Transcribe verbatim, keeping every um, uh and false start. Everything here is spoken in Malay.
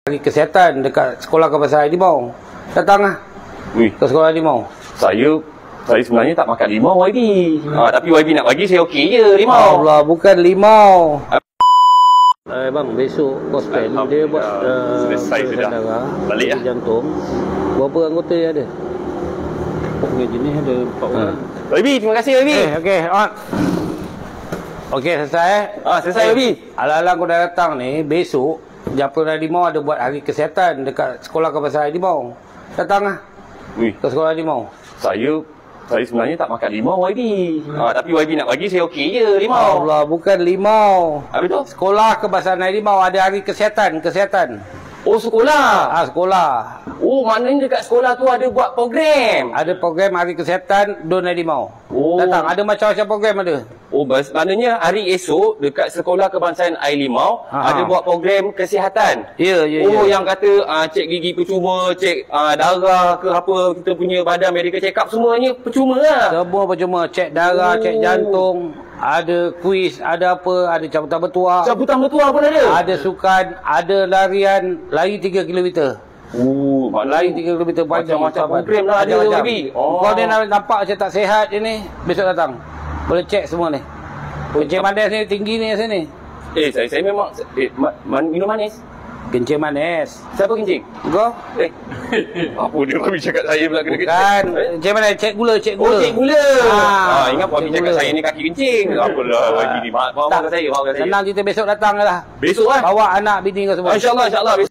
Kesihatan dekat sekolah Kebangsaan Harimau. Datang lah Wih, ke sekolah Harimau. saya saya sebenarnya tak makan limau Y B. Ha, tapi Y B nak bagi saya okey je limau. Allah, bukan limau. Eh bang, besok gospel dia buat uh, selesai sudah. darah, Balik lah. jantung. Berapa anggota yang ada? Okey, jenis ada empat orang. Y B, terima kasih Y B. Eh, okey, on. Okey, selesai eh? Ah, selesai Y B. Alang-alang kau dah datang ni, besok Japura Harimau ada buat hari kesihatan dekat sekolah Kebangsaan Harimau. Datang lah Wih, ke sekolah Harimau. saya saya sebenarnya tak makan limau Y B. Ha, tapi Y B nak bagi saya okey je limau. Allah, bukan limau. Habis tu? Sekolah Kebangsaan Harimau ada hari kesihatan, kesihatan. Oh, sekolah. Ah, sekolah. Oh, maknanya dekat sekolah tu ada buat program. Ada program hari kesihatan Don Harimau. Oh. Datang, ada macam-macam program ada. Oh, bas- maknanya hari esok dekat Sekolah Kebangsaan Air Limau Ha. ada buat program kesihatan. Ya, ya, Oh, ya. yang kata uh, cek gigi percuma, cek uh, darah ke apa, kita punya badan medical check up semuanya percuma lah. Semua percuma, cek darah, Oh. cek jantung, ada kuis, ada apa, ada cabutan bertuah, Cabutan bertuah pun ada. ada sukan, ada larian, lari tiga kilometer. Oh, Lari maknanya tiga kilometer pagi. macam-macam sahabat. program lah ada Macam-macam. Y B. Oh. Kau ni nampak macam tak sihat je ni, besok datang. Boleh cek semua ni. Kencing manis ni tinggi ni sini. Eh, saya saya memang eh, ma, man, minum manis. Kencing manis. Siapa kencing? Kau? Eh. Apa dia kau cakap saya pula kena Kan, Eh? kencing manis, cek gula, cek Oh, gula. cik gula. Ah, Ah, ingat Pak cek cakap gula. saya ni kaki kencing. Apalah, Ah. Y B ni. Maaf, maafkan saya, maafkan saya. Senang cerita besok datang je lah. Besok kan? Bawa anak bini kau semua. InsyaAllah, insyaAllah. Besok